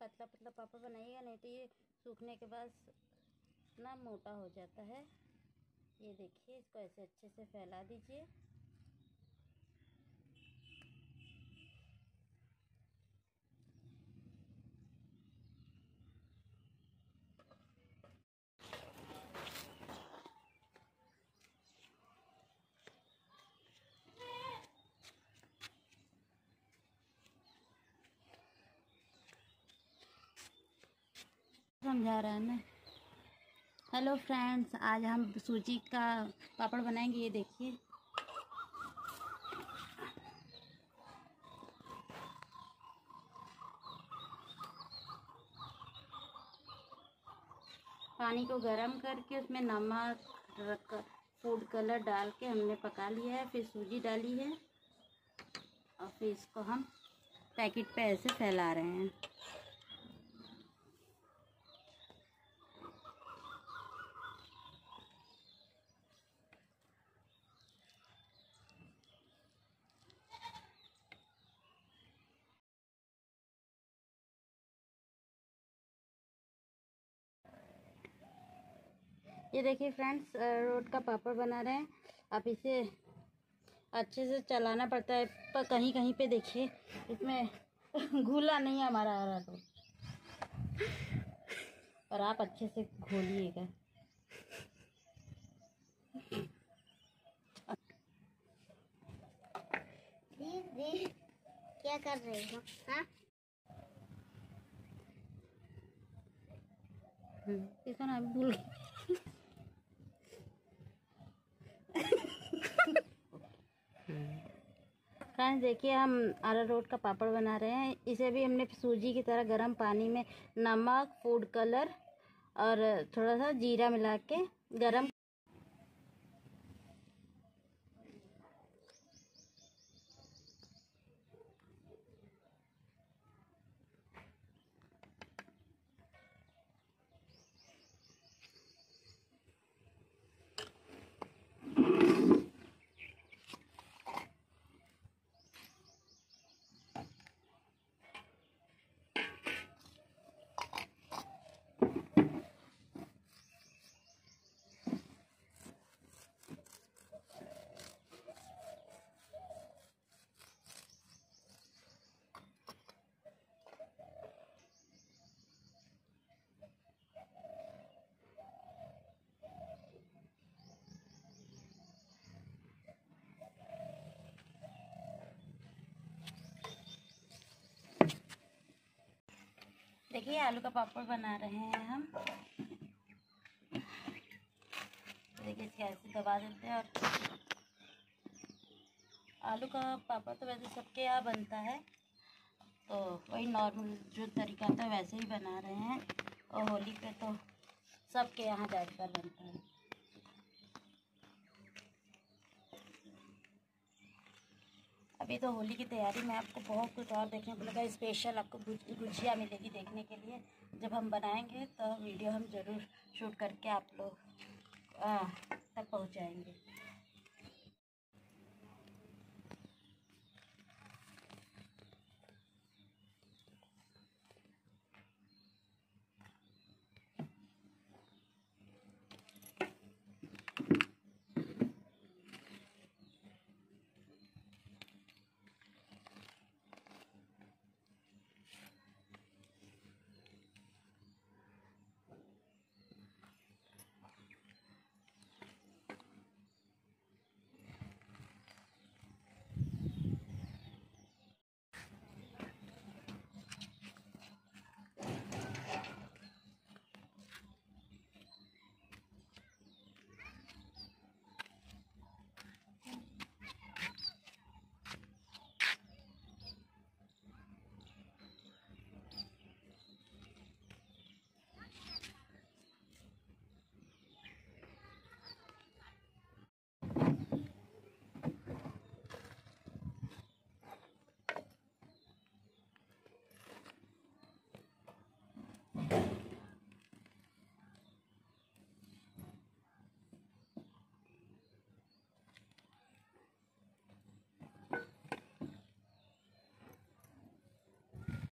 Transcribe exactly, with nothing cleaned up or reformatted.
पतला पतला पापड़ बनाइएगा, नहीं तो ये सूखने के बाद ना मोटा हो जाता है। ये देखिए, इसको ऐसे अच्छे से फैला दीजिए। समझा रहा है ना। हेलो फ्रेंड्स, आज हम सूजी का पापड़ बनाएंगे। ये देखिए, पानी को गर्म करके उसमें नमक रख फूड कलर डाल के हमने पका लिया है। फिर सूजी डाली है और फिर इसको हम पैकेट पे ऐसे फैला रहे हैं। ये देखिए फ्रेंड्स, रोट का पापड़ बना रहे हैं। अब इसे अच्छे से चलाना पड़ता है, पर कहीं कहीं पे देखिए इसमें घुला नहीं है हमारा आ रहा तो, और आप अच्छे से घोलिएगा। दीदी क्या कर रही हो? हाँ, इसका नाम भूल गई। फ्रेंड्स देखिए, हम अरारोट का पापड़ बना रहे हैं। इसे भी हमने सूजी की तरह गर्म पानी में नमक, फूड कलर और थोड़ा सा जीरा मिला के गर्म। देखिए, आलू का पापड़ बना रहे हैं हम। देखिए, इसके ऐसे दबा देते हैं। और आलू का पापड़ तो वैसे सबके यहाँ बनता है, तो वही नॉर्मल जो तरीका था वैसे ही बना रहे हैं। और होली पे तो सबके यहाँ ज़्यादातर बनता है। अभी तो होली की तैयारी में आपको बहुत कुछ और देखने को मिलेगा। स्पेशल आपको गुजिया मिलेगी देखने के लिए। जब हम बनाएंगे तो वीडियो हम ज़रूर शूट करके आप लोग तक पहुँचाएंगे।